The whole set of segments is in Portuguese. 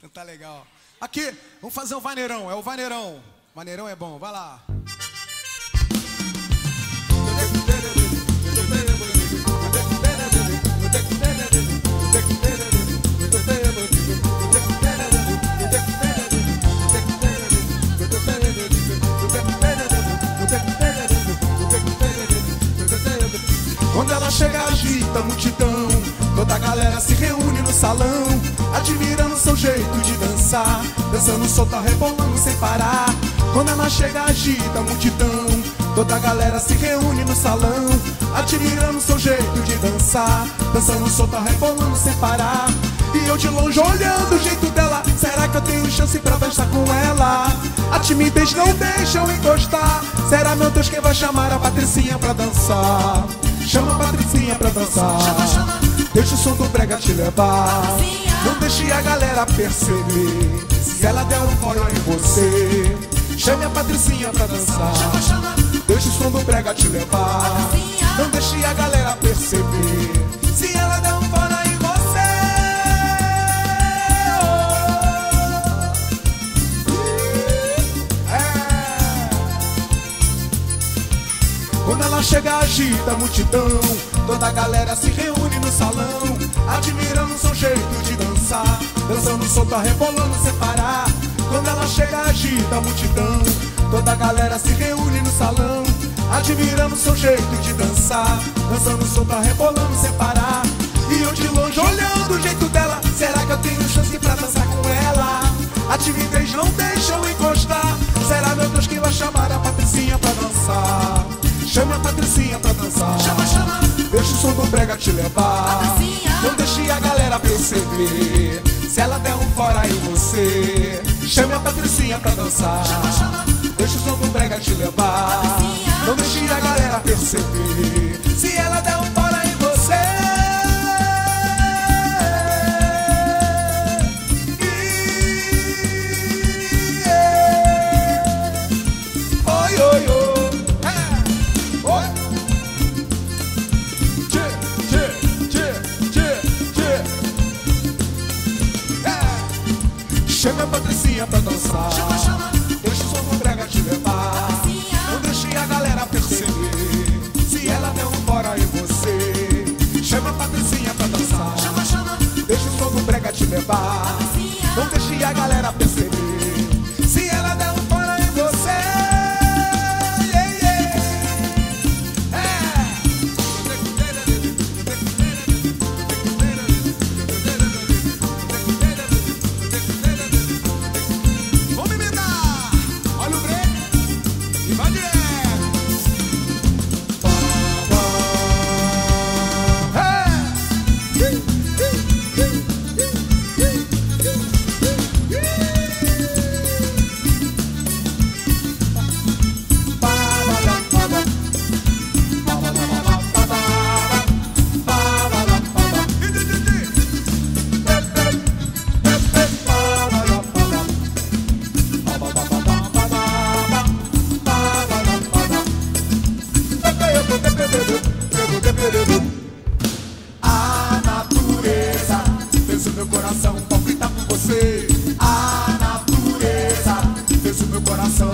Tá legal. Aqui, vamos fazer um vaneirão, é o vaneirão. Vaneirão é bom, vai lá. Quando ela chega, agita a multidão, toda a galera se reúne no salão, admirando seu jeito de dançar, dançando solta, rebolando sem parar. Quando ela chega, agita a multidão, toda a galera se reúne no salão, admirando seu jeito de dançar, dançando solta, rebolando sem parar. E eu de longe olhando o jeito dela, será que eu tenho chance pra dançar com ela? A timidez não deixa eu encostar, será, meu Deus, quem vai chamar a Patricinha pra dançar? Chama a Patricinha pra dançar. Chama, chama. Deixa o som do brega te levar. Patricinha. Não deixe a galera perceber. Se ela der um fora em você, chame a Patricinha pra dançar. Chama, chama. Deixa o som do brega te levar. Patricinha. Não deixe a galera perceber. Se ela der um fora em você, quando ela chega, agita a multidão, toda a galera se reúne no salão, admirando seu jeito de dançar, dançando solta, rebolando sem parar. Quando ela chega, agita a multidão, toda a galera se reúne no salão, admirando seu jeito de dançar, dançando solta, rebolando sem parar. E eu de longe olhando o jeito dela, será que eu tenho chance pra dançar com ela? A timidez não deixa eu encostar, será, meu Deus, que vai chamar a Patricinha pra dançar? Chame a Patricinha pra dançar. Chama, chama. Deixa o som do brega te levar. Patricinha. Não deixe a galera perceber. Se ela der um fora em você, chame a Patricinha pra dançar. Chama, chama. Deixa o som do brega te levar. Patricinha. Não deixe a galera perceber. Se ela der um fora em você, oi, oi, oi. Chama a Patricinha pra dançar. Chama, chama. Deixa o som do brega te levar. Patricinha. Não deixe a galera perceber. Se ela der um fora em você, chama a Patricinha pra dançar. Chama, chama. Deixa o som do brega te levar. Patricinha. Não deixe a galera perceber. Se ela der um fora em você, yeah, yeah. Vamos imitar! Olha o break e vai direto! A natureza fez o meu coração palpitar por você. A natureza fez o meu coração.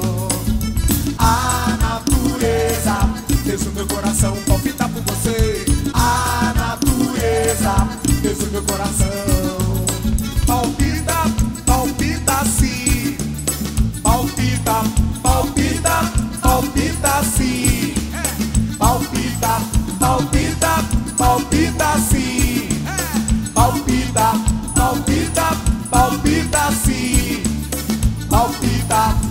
A natureza fez o meu coração palpitar por você. A natureza fez o meu coração. Palpita, palpita sim. Palpita, palpita, palpita sim. Palpita, palpita, palpita sim. Palpita, palpita, palpita sim. Palpita.